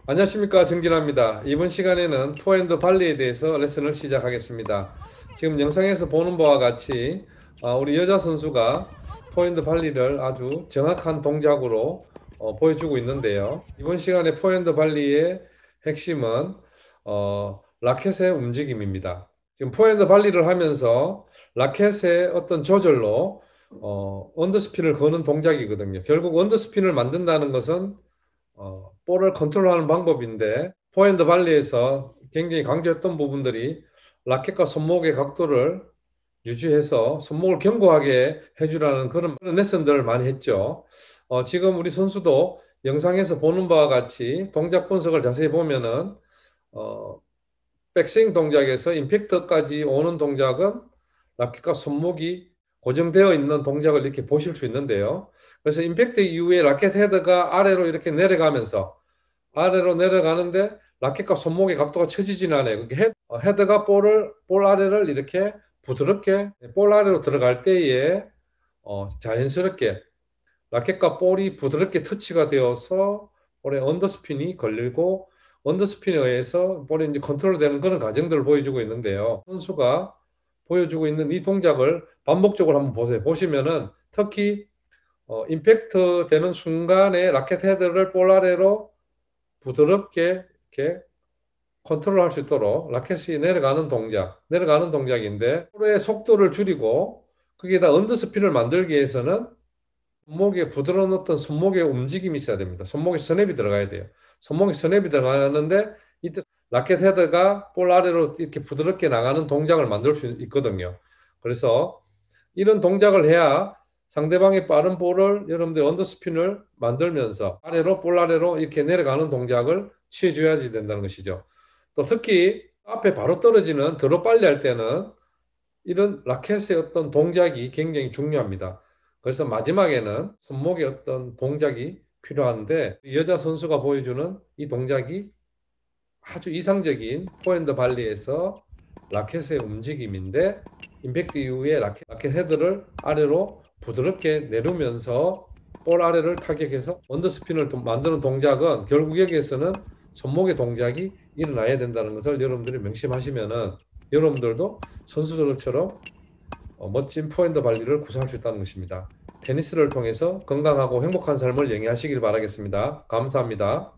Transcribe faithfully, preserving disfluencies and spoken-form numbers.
안녕하십니까, 정진아입니다. 이번 시간에는 포핸드 발리에 대해서 레슨을 시작하겠습니다. 지금 영상에서 보는 바와 같이 어, 우리 여자 선수가 포핸드 발리를 아주 정확한 동작으로 어, 보여주고 있는데요. 이번 시간에 포핸드 발리의 핵심은 어, 라켓의 움직임입니다. 지금 포핸드 발리를 하면서 라켓의 어떤 조절로 어, 언더스핀을 거는 동작이거든요. 결국 언더스핀을 만든다는 것은 어, 볼을 컨트롤하는 방법인데 포핸드 발리에서 굉장히 강조했던 부분들이 라켓과 손목의 각도를 유지해서 손목을 견고하게 해주라는 그런 레슨들을 많이 했죠. 어, 지금 우리 선수도 영상에서 보는 바와 같이 동작 분석을 자세히 보면은 어, 백스윙 동작에서 임팩트까지 오는 동작은 라켓과 손목이 고정되어 있는 동작을 이렇게 보실 수 있는데요. 그래서 임팩트 이후에 라켓 헤드가 아래로 이렇게 내려가면서 아래로 내려가는데 라켓과 손목의 각도가 처지진 않아요. 헤드, 헤드가 볼을 볼 아래를 이렇게 부드럽게 볼 아래로 들어갈 때에 어, 자연스럽게 라켓과 볼이 부드럽게 터치가 되어서 볼에 언더스핀이 걸리고 언더스핀에 의해서 볼이 이제 컨트롤되는 그런 과정들을 보여주고 있는데요. 선수가 보여주고 있는 이 동작을 반복적으로 한번 보세요. 보시면은 특히 어, 임팩트 되는 순간에 라켓 헤드를 볼 아래로 부드럽게 이렇게 컨트롤할 수 있도록 라켓이 내려가는 동작, 내려가는 동작인데 볼의 속도를 줄이고 거기에다 언더스핀을 만들기 위해서는 손목에 부드러운 어떤 손목의 움직임이 있어야 됩니다. 손목에 스냅이 들어가야 돼요. 손목에 스냅이 들어가는데 이때 라켓 헤드가 볼 아래로 이렇게 부드럽게 나가는 동작을 만들 수 있거든요. 그래서 이런 동작을 해야 상대방의 빠른 볼을 여러분들 언더스핀을 만들면서 아래로 볼 아래로 이렇게 내려가는 동작을 취해줘야지 된다는 것이죠. 또 특히 앞에 바로 떨어지는 드롭 빨리 할 때는 이런 라켓의 어떤 동작이 굉장히 중요합니다. 그래서 마지막에는 손목의 어떤 동작이 필요한데 여자 선수가 보여주는 이 동작이 아주 이상적인 포핸드 발리에서 라켓의 움직임인데 임팩트 이후에 라켓, 라켓 헤드를 아래로 부드럽게 내리면서 볼 아래를 타격해서 언더스핀을 만드는 동작은 결국 여기에서는 손목의 동작이 일어나야 된다는 것을 여러분들이 명심하시면은 여러분들도 선수들처럼 어, 멋진 포핸드 발리를 구사할 수 있다는 것입니다. 테니스를 통해서 건강하고 행복한 삶을 영위하시길 바라겠습니다. 감사합니다.